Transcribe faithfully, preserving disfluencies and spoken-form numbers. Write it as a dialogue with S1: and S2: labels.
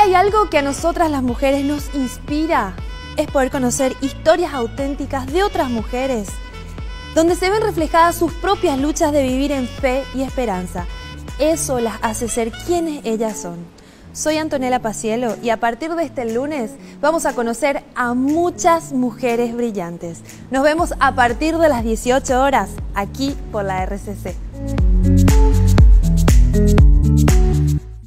S1: hay algo que a nosotras las mujeres nos inspira, es poder conocer historias auténticas de otras mujeres, donde se ven reflejadas sus propias luchas de vivir en fe y esperanza. Eso las hace ser quienes ellas son. Soy Antonella Paciello y a partir de este lunes vamos a conocer a muchas mujeres brillantes. Nos vemos a partir de las dieciocho horas, aquí por la R C C.